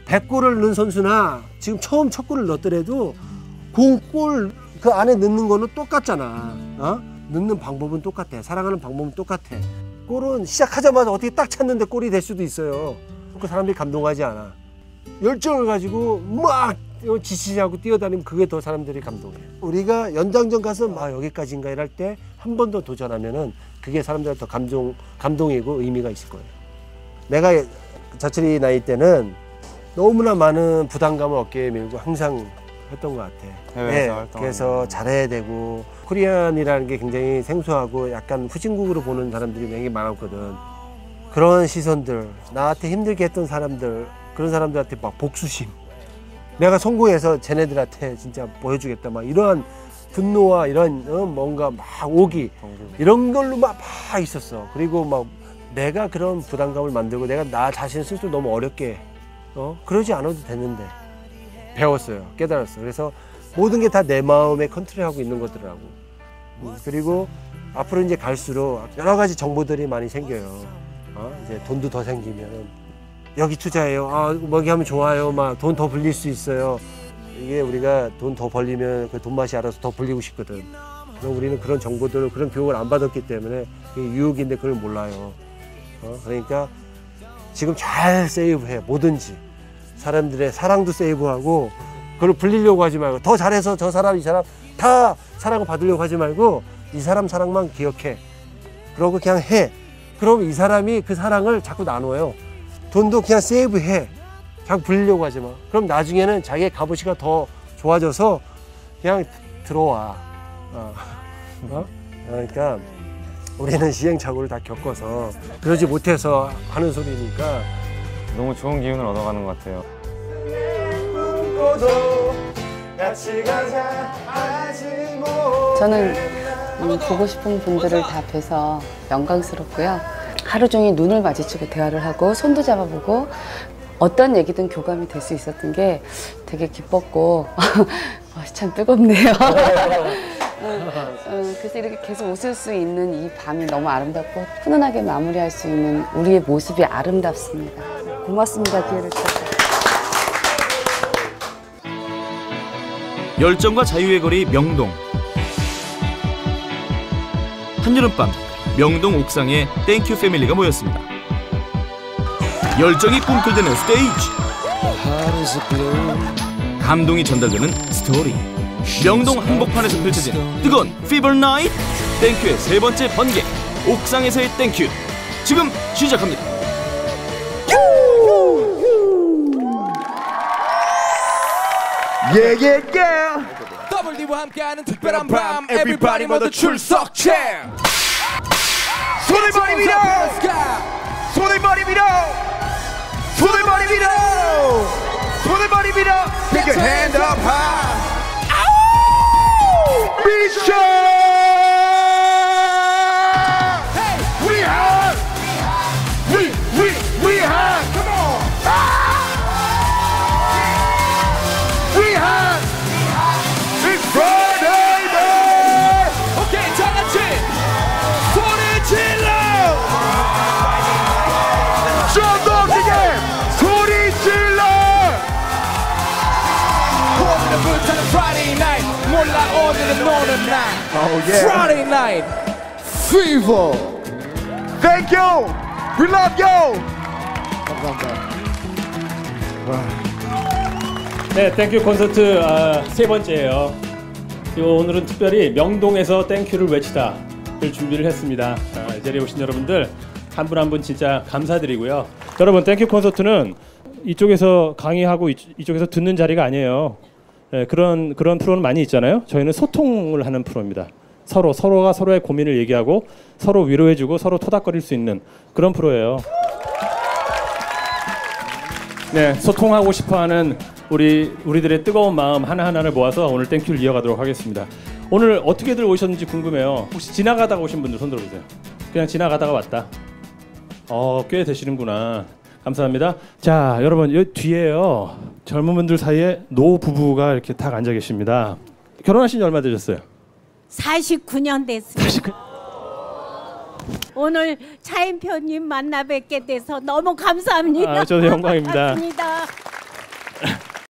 100골을 넣은 선수나 지금 처음 첫 골을 넣었더라도 공골 그 안에 넣는 거는 똑같잖아. 넣는 방법은 똑같아. 살아가는 방법은 똑같아. 골은 시작하자마자 어떻게 딱 찼는데 골이 될 수도 있어요. 그 사람들이 감동하지 않아. 열정을 가지고 막 지치지 않고 뛰어다니면 그게 더 사람들이 감동해. 우리가 연장전 가서 여기까지인가 이럴 때 한 번 더 도전하면은 그게 사람들한테 더 감동이고 의미가 있을 거예요. 내가 자철이 나이 때는 너무나 많은 부담감을 어깨에 메고 항상 했던 것 같아. 해외에서 그래서 잘해야 되고 코리안이라는 게 굉장히 생소하고 약간 후진국으로 보는 사람들이 굉장히 많았거든. 그런 시선들, 나한테 힘들게 했던 사람들, 그런 사람들한테 막 복수심. 내가 성공해서 쟤네들한테 진짜 보여주겠다. 막 이러한 분노와 이런 뭔가 막 오기 이런 걸로 막 있었어. 그리고 막 내가 그런 부담감을 만들고 내가 나 자신 스스로 너무 어렵게 그러지 않아도 되는데 배웠어요. 깨달았어. 그래서 모든 게 다 내 마음에 컨트롤하고 있는 거더라고. 그리고 앞으로 이제 갈수록 여러 가지 정보들이 많이 생겨요. 이제 돈도 더 생기면 여기 투자해요. 여기 하면 좋아요. 막 돈 더 불릴 수 있어요. 이게 우리가 돈 더 벌리면 그 돈 맛이 알아서 더 불리고 싶거든. 그럼 우리는 그런 정보들을 그런 교육을 안 받았기 때문에 그게 유혹인데 그걸 몰라요. 그러니까 지금 잘 세이브해. 뭐든지 사람들의 사랑도 세이브하고 그걸 불리려고 하지 말고 더 잘해서 저 사람 이 사람 다 사랑을 받으려고 하지 말고 이 사람 사랑만 기억해. 그러고 그냥 해. 그럼 이 사람이 그 사랑을 자꾸 나눠요. 돈도 그냥 세이브해. 자꾸 불리려고 하지 마. 그럼 나중에는 자기의 값어치가 더 좋아져서 그냥 들어와. 그러니까 우리는 시행착오를 다 겪어서 그러지 못해서 하는 소리니까 너무 좋은 기운을 얻어가는 것 같아요. 저는 보고 싶은 분들을 다 뵈서 영광스럽고요. 하루 종일 눈을 마주치고 대화를 하고 손도 잡아보고 어떤 얘기든 교감이 될 수 있었던 게 되게 기뻤고 참 뜨겁네요. 그래서 이렇게 계속 웃을 수 있는 이 밤이 너무 아름답고 훈훈하게 마무리할 수 있는 우리의 모습이 아름답습니다. 고맙습니다. 기회를 주셔서. 열정과 자유의 거리 명동. 한여름밤 명동 옥상에 땡큐 패밀리가 모였습니다. 열정이 꿈틀대는 스테이지, 감동이 전달되는 스토리. 명동 한복판에서 펼쳐지는 뜨거운 피버 나잇. 땡큐의 세 번째 번개, 옥상에서의 땡큐 지금 시작합니다. 더블디와 함께하는 특별한 밤, 에브리바디 모두 출석체. 손을 많이 밀어! 손을 많이 밀어! 손을 많이 밀어! 손을 많이 밀어! Take your hand up high! 미션! Hey, we hot! We hot! Come on! We hot! It's Friday night! 오케이, 다 같이 소리 질러! 좀 더 크게 소리 질러! 오늘부터는 Friday night, 몰라 오늘은 노는 날. Oh yeah! Friday night fever. Thank you! We love you! 네, 땡큐 콘서트 세 번째예요. 오늘은 특별히 명동에서 땡큐를 외치다를 준비를 했습니다. 이 자리에 오신 여러분들 한 분 한 분 진짜 감사드리고요. 여러분, 땡큐 콘서트는 이쪽에서 강의하고 이쪽에서 듣는 자리가 아니에요. 네, 그런 프로는 많이 있잖아요. 저희는 소통을 하는 프로입니다. 서로가 서로의 고민을 얘기하고 서로 위로해주고 서로 토닥거릴 수 있는 그런 프로예요. 네, 소통하고 싶어하는 우리들의 뜨거운 마음 하나하나를 모아서 오늘 땡큐를 이어가도록 하겠습니다. 오늘 어떻게들 오셨는지 궁금해요. 혹시 지나가다가 오신 분들 손 들어보세요. 그냥 지나가다가 왔다. 꽤 되시는구나. 감사합니다. 자, 여러분, 여기 뒤에요. 젊은 분들 사이에 노 부부가 이렇게 딱 앉아 계십니다. 결혼하신 지 얼마 되셨어요? 49년 됐습니다. 오늘 차인표님 만나 뵙게 돼서 너무 감사합니다. 저도 영광입니다. 고맙습니다.